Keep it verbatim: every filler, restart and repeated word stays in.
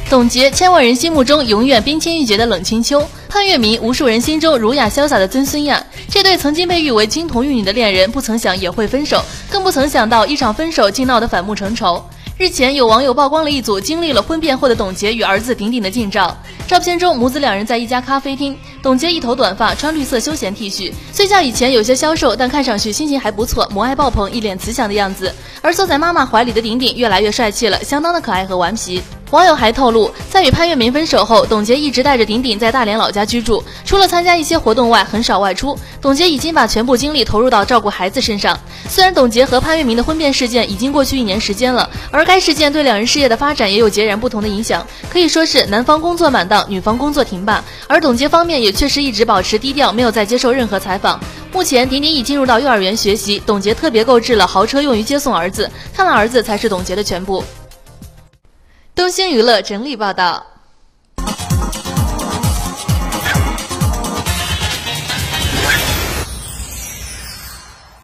董洁，千万人心目中永远冰清玉洁的冷清秋；潘粤明，无数人心中儒雅潇洒的曾孙亚。这对曾经被誉为金童玉女的恋人，不曾想也会分手，更不曾想到一场分手竟闹得反目成仇。日前，有网友曝光了一组经历了婚变后的董洁与儿子鼎鼎的近照。照片中，母子两人在一家咖啡厅，董洁一头短发，穿绿色休闲 T 恤，虽较以前有些消瘦，但看上去心情还不错，母爱爆棚，一脸慈祥的样子。而坐在妈妈怀里的鼎鼎越来越帅气了，相当的可爱和顽皮。网友还透露，在与潘粤明分手后，董洁一直带着鼎鼎在大连老家居住，除了参加一些活动外，很少外出。董洁已经把全部精力投入到照顾孩子身上。虽然董洁和潘粤明的婚变事件已经过去一年时间了，而该事件对两人事业的发展也有截然不同的影响，可以说是男方工作满当，女方工作停罢。而董洁方面也确实一直保持低调，没有再接受任何采访。目前鼎鼎已进入到幼儿园学习，董洁特别购置了豪车用于接送儿子，看来儿子才是董洁的全部。东星娱乐整理报道。